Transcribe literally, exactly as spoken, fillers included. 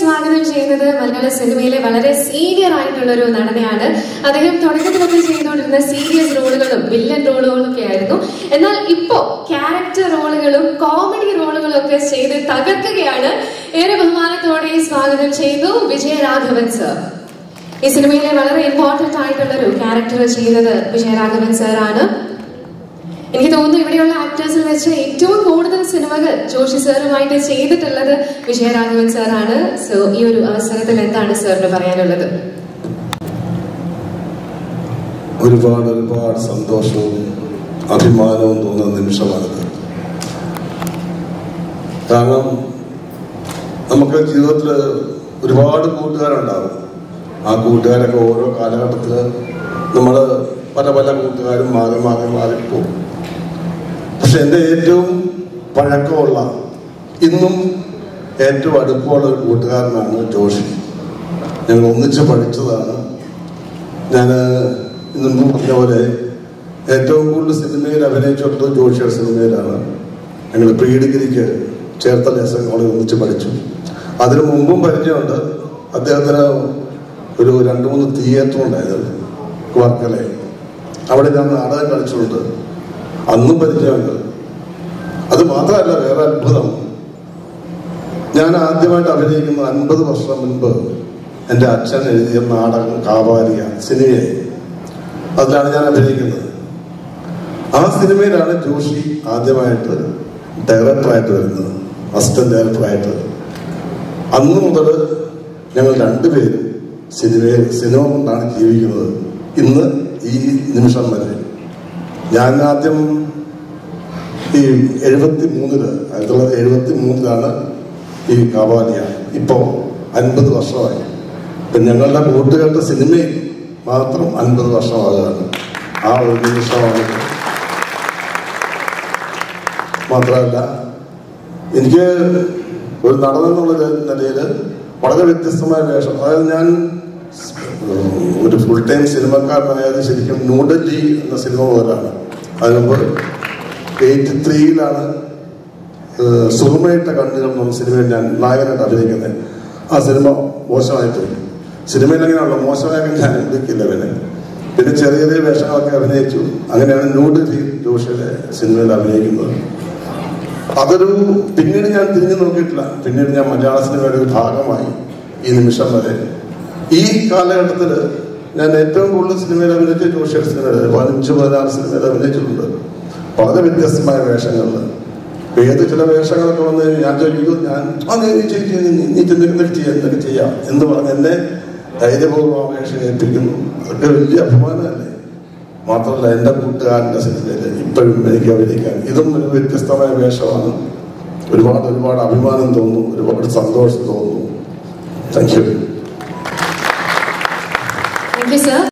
സ്വാഗതം ചെയ്യുന്നത് മലയാള സിനിമയിലെ വളരെ സീനിയർ ആയിട്ടുള്ള ഒരു നടനെയാണ്. അദ്ദേഹം തുടക്കത്തിലൊക്കെ ചെയ്തുകൊണ്ടിരുന്ന സീരിയസ് റോളുകളും വില്ലൻ റോളുകളും ഒക്കെ ആയിരുന്നു. എന്നാൽ ഇപ്പോ ക്യാരക്ടർ റോളുകളും കോമഡി റോളുകളും ഒക്കെ ചെയ്ത് തകർക്കുകയാണ്. ഏറെ ബഹുമാനത്തോടെ സ്വാഗതം ചെയ്തു വിജയരാഘവൻ സർ. ഈ സിനിമയിലെ വളരെ ഇമ്പോർട്ടന്റ് ആയിട്ടുള്ള ഒരു ക്യാരക്ടർ ചെയ്തത് വിജയരാഘവൻ സർ ആണ്. എനിക്ക് തോന്നുന്നു ഇവിടെയുള്ള ആക്ടേഴ്സിൽ വെച്ച് ഏറ്റവും കൂടുതൽ സിനിമകൾ ജോഷി സാറുമായിട്ട് ചെയ്തിട്ടുള്ളത് വിജയരാഘവൻ സാറാണ്. സോ ഈ ഒരു അവസരത്തിൽ എന്താണ് സാറിന് പറയാനുള്ളത്? ഒരുപാട് ഒരുപാട് സന്തോഷവും അഭിമാനവും തോന്നുന്ന നിമിഷമാണിത്. കാരണം നമുക്ക് ജീവിതത്തിൽ ഒരുപാട് കൂട്ടുകാരുണ്ടാകും. ആ കൂട്ടുകാരൊക്കെ ഓരോ കാലഘട്ടത്തിൽ നമ്മൾ പല പല കൂട്ടുകാരും മാറി മാറി മാറിപ്പോകും. പക്ഷെ എൻ്റെ ഏറ്റവും പഴക്കമുള്ള ഇന്നും ഏറ്റവും അടുപ്പമുള്ള ഒരു കൂട്ടുകാരനാണ് ജോഷി. ഞങ്ങൾ ഒന്നിച്ച് പഠിച്ചതാണ്. ഞാൻ ഇന്നും പറഞ്ഞ പോലെ ഏറ്റവും കൂടുതൽ സിനിമയിൽ അഭിനയിച്ചിട്ടുള്ളത് ജോഷിയുടെ സിനിമയിലാണ്. ഞങ്ങൾ പ്രീ ഡിഗ്രിക്ക് ചേർത്തല എസ് എൻ കോളേജ് ഒന്നിച്ച് പഠിച്ചു. അതിനു മുമ്പും പരിചയമുണ്ട്. അദ്ദേഹത്തിന് ഒരു രണ്ട് മൂന്ന് തിയേറ്റർ ഉണ്ടായിരുന്നു വർക്കലെ. അവിടെ ഞാൻ നാടകം കളിച്ചിട്ടുണ്ട്. അന്നും പരിചയമുണ്ട്. അത് മാത്രമല്ല, വേറെ അത്ഭുതം, ഞാൻ ആദ്യമായിട്ട് അഭിനയിക്കുന്ന അൻപത് വർഷം മുൻപ് എൻ്റെ അച്ഛൻ എഴുതിയ നാടകം കാവാലിയ സിനിമയായി. അതിലാണ് ഞാൻ അഭിനയിക്കുന്നത്. ആ സിനിമയിലാണ് ജോഷി ആദ്യമായിട്ട് ഡയറക്ടറായിട്ട് വരുന്നത്, അസിസ്റ്റന്റ് ഡയറക്ടറായിട്ട്. അന്ന് മുതൽ ഞങ്ങൾ രണ്ടുപേരും സിനിമയിൽ സിനിമ കൊണ്ടാണ് ജീവിക്കുന്നത്. ഇന്ന് ഈ നിമിഷം വരെ. ഞാൻ ആദ്യം ഈ എഴുപത്തി മൂന്നില് ആയിരത്തി തൊള്ളായിരത്തി എഴുപത്തി മൂന്നിലാണ് ഈ കാവാലിയ. ഇപ്പോ അൻപത് വർഷമായി. ഇപ്പം ഞങ്ങളുടെ കൂട്ടുകാരുടെ സിനിമയിൽ മാത്രം അൻപത് വർഷമാകുകയാണ്. ആ ഒരു നിമിഷമാണ്. മാത്രമല്ല, എനിക്ക് ഒരു നടനെന്നുള്ള നിലയിൽ വളരെ വ്യത്യസ്തമായ വേഷം. അതായത് ഞാൻ ഒരു ഫുൾ ടൈം സിനിമക്കാരനായത് ശരിക്കും ന്യൂഡൽഹി എന്ന സിനിമ പോലാണ്. അതിനുമ്പ് എയ്റ്റി ത്രീയിലാണ് സുറുമയിട്ട കണ്ണുകൾ എന്ന സിനിമയിൽ ഞാൻ നായകനായിട്ട് അഭിനയിക്കുന്നത്. ആ സിനിമ മോശമായിപ്പോയി. സിനിമയിൽ അങ്ങനെയാണല്ലോ, മോശമായാലും ഞാൻ എടുക്കില്ല പിന്നെ. പിന്നെ ചെറിയ ചെറിയ വേഷങ്ങളൊക്കെ അഭിനയിച്ചു. അങ്ങനെയാണ് ന്യൂഡൽഹി ജോഷിയുടെ സിനിമയിൽ അഭിനയിക്കുന്നത്. അതൊരു പിന്നീട് ഞാൻ തിരിഞ്ഞു നോക്കിയിട്ടില്ല. പിന്നീട് ഞാൻ മലയാള സിനിമയുടെ ഒരു ഭാഗമായി ഈ നിമിഷം വരെ. ഈ കാലഘട്ടത്തിൽ ഞാൻ ഏറ്റവും കൂടുതൽ സിനിമയിൽ അഭിനയിച്ച ജോഷിയുടെ സിനിമയിൽ പതിനഞ്ച് പതിനാറ് സിനിമയിൽ അഭിനയിച്ചിട്ടുണ്ട്. വളരെ വ്യത്യസ്തമായ വേഷങ്ങളിൽ. ഏത് ചില വേഷങ്ങളൊക്കെ വന്നു കഴിഞ്ഞാൽ ഞാൻ ചോദിക്കും, ഞാൻ അങ്ങനെ നീ ചോദിക്കുക, നീ എന്തെങ്കിലും ചെയ്യാം എന്തൊക്കെ ചെയ്യാം എന്ന് പറഞ്ഞ് എന്നെ ധൈര്യപൂർവ്വം വേഷം ഏൽപ്പിക്കുന്നു. അതൊക്കെ വലിയ അഭിമാനമല്ലേ. മാത്രമല്ല, എൻ്റെ കൂട്ടുകാരൻ്റെ സിനിമയിൽ ഇപ്പോഴും എനിക്ക് അഭിനയിക്കാൻ ഇതും ഒരു വ്യത്യസ്തമായ വേഷമാണ്. ഒരുപാട് ഒരുപാട് അഭിമാനം തോന്നുന്നു, ഒരുപാട് സന്തോഷം തോന്നുന്നു. Thank you. Thank you, sir.